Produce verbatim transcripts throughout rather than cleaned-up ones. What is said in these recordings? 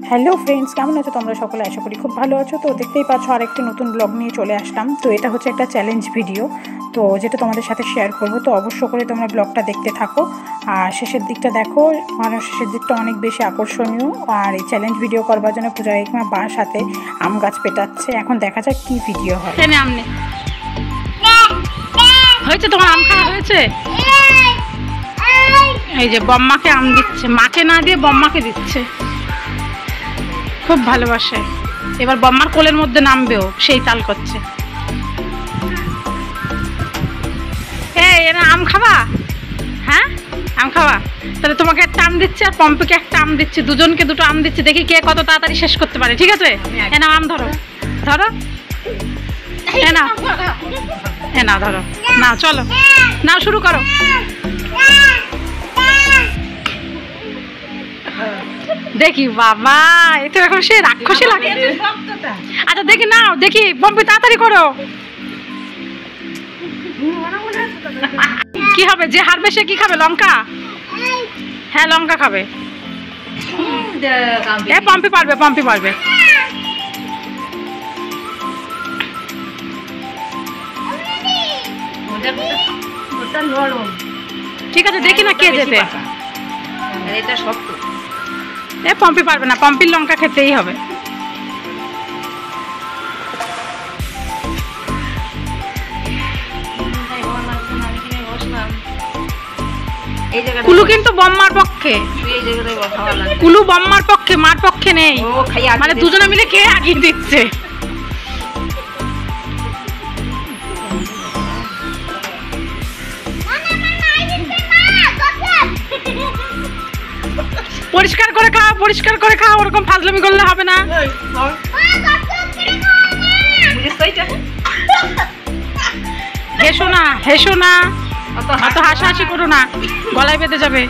Hello friends, কেমন আছো তোমরা সকলে? আশা করি খুব ভালো আছো। তো দেখতেই পাচ্ছ আরেকটি নতুন ব্লগ নিয়ে চলে আসলাম। তো এটা হচ্ছে একটা চ্যালেঞ্জ ভিডিও, তো যেটা তোমাদের সাথে শেয়ার করব। তো অবশ্য করে তোমরা ব্লগটা দেখতে থাকো আর শেষের দিকটা দেখো, মানে শেষের দিকটা অনেক বেশি আকর্ষণীয়। আর এই চ্যালেঞ্জ ভিডিও করবার জন্য পূজা একমা বাঁশ হাতে আম গাছ পেটাচ্ছে। এখন দেখা যাক কি ভিডিও হয়। আমনে হয়েছে তোমার আম খাওয়া হয়েছে? এই যে বম্মাকে আম দিচ্ছে, মাকে না দিয়ে বম্মাকে দিচ্ছে, খুব ভালোবাসে। এবার বম্মার কোলের মধ্যে নামবেও, সেই তাল করছে। এই এরা আম খাবা? হ্যাঁ আম খাওয়া, তাহলে তোমাকে একটা আম দিচ্ছে আর পম্পিকে একটা আম দিচ্ছে, দুজনকে দুটো আম দিচ্ছে। দেখি কে কত তাড়াতাড়ি শেষ করতে পারে। ঠিক আছে, এ নাও আম ধরো, ধরো এ নাও, এ নাও ধরো, নাও চলো নাও শুরু করো। দেখি বাবা, এ তো এখন সে রাক্ষসী লাগে। আচ্ছা দেখি নাও, দেখি পম্পি তাড়াতাড়ি করো। কি হবে? যে হারবে সে কি খাবে? লঙ্কা? হ্যাঁ লঙ্কা খাবে। এ পম্পি পারবে, পম্পি পারবে। ঠিক আছে, দেখি না কে যেতে। এটা শক্ত। এ পম্পি পারবে না, পম্পির লঙ্কা খেতেই হবে। কুলু কিন্তু বম্মার পক্ষে, কুলু বম্মার পক্ষে, মার পক্ষে নেই। মানে দুজনে মিলে কে আগিয়ে দিচ্ছে। পরিষ্কার করে খাও, পরিষ্কার করে খাও, ওরকম ফাজলামি করলে হবে না। হেসো না, হেসো না, অত হাসাহাসি করো না, গলায় বেঁধে যাবে।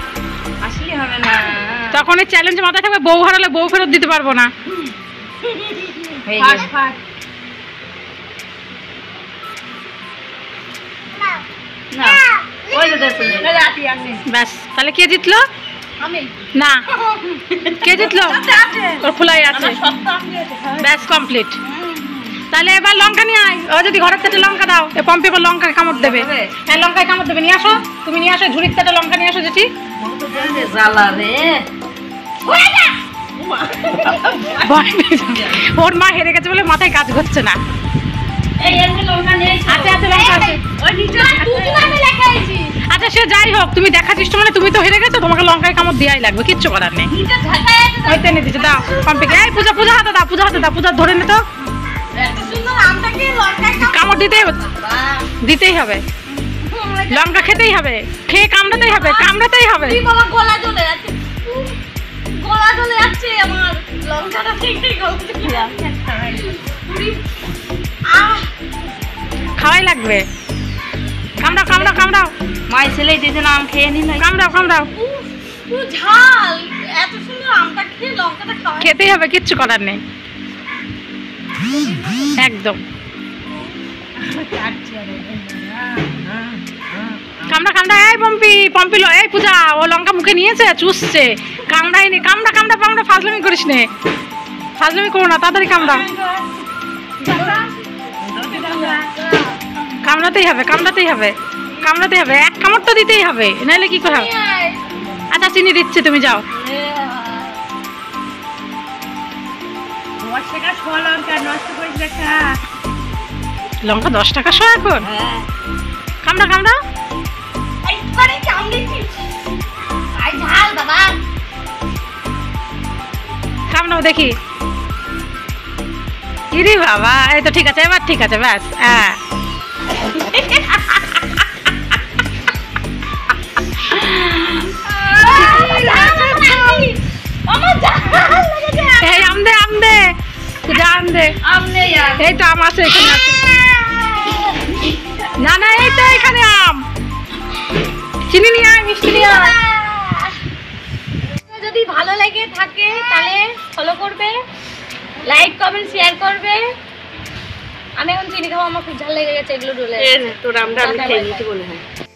তখন এই চ্যালেঞ্জ মাথায় থাকবে, বউ হারালে বউ ফেরত দিতে পারবো না। ব্যাস, তাহলে কে জিতলো? না, কে জিতলো? ওর খোলাই আছে। ব্যাস কমপ্লিট। তাহলে এবার লঙ্কা নিয়ে আয়। ও যদি ঘরের থেকে লঙ্কা দাও, এ পম্পি এবার লঙ্কা কামড় দেবে। হ্যাঁ লঙ্কায় কামড় দেবে। নিয়ে আসো, তুমি নিয়ে আসো ঝুড়ির থেকে লঙ্কা নিয়ে আসো। যেটি ওর মা হেরে গেছে বলে মাথায় কাজ করছে না। আচ্ছা সে যাই হোক, তুমি দেখা চেষ্টা, মানে তুমি তো হেরে গেছো, তোমাকে লঙ্কায় কামড় দেওয়াই লাগবে, কিচ্ছু করার নেই। টেনে দিচ্ছে, দাও পম্পিকে। এই পূজা, পূজা হাতে দাও, পূজা হাতে দাও, পূজা ধরে নে তো। কামড় দিতেই দিতেই হবে, লঙ্কা খেতেই হবে, খেয়ে কামড়াতেই হবে, কামড়াতেই হবে। খাওয়াই লাগবে। কামড়াও, কামড়াও, কামড়াও। মাই ছেলে দিদি আম খেয়ে নি না। কামড়াও, কামড়াও। ঝাল এত সুন্দর আমটা খেয়ে লঙ্কাটা খাওয়া খেতেই হবে, কিচ্ছু করার নেই। একদম কামড়া, কামড়া। এই পম্পি, পম্পি এই পূজা, ও লঙ্কা মুখে নিয়েছে, চুষছে, কামড়াইনি। কামড়া, কামড়া, কামড়া। ফাজলামি করিস নে, ফাজলামি করো না, তাড়াতাড়ি কামড়া। কামড়াতেই হবে, কামড়াতেই হবে, কামড়াতেই হবে। এক কামড় তো দিতেই হবে, নাহলে কি করে হবে? আচ্ছা চিনি দিচ্ছি, তুমি যাও। লঙ্কা দশ টাকা শো এখন? কামড়া, কামড়া। কামড়াও দেখি। ইরি বাবা, এই তো ঠিক আছে, এবার ঠিক আছে, ব্যাস। হ্যাঁ এই আম দে, আম দে, পূজা আম দে। এই তো আম আছে, এখানে আছে। না না, এই তো এখানে আম। চিনি নিয়ে আয়, মিষ্টি নিয়ে আয়। যদি ভালো লাগে থাকে তাহলে ফলো করবে, লাইক কমেন্ট শেয়ার করবে। আমি এখন চিনি খাবো, আমার খুব ঝাল লেগে গেছে, এগুলো ডলে তোর আমটা আমি খেয়ে নিতে মনে হয়।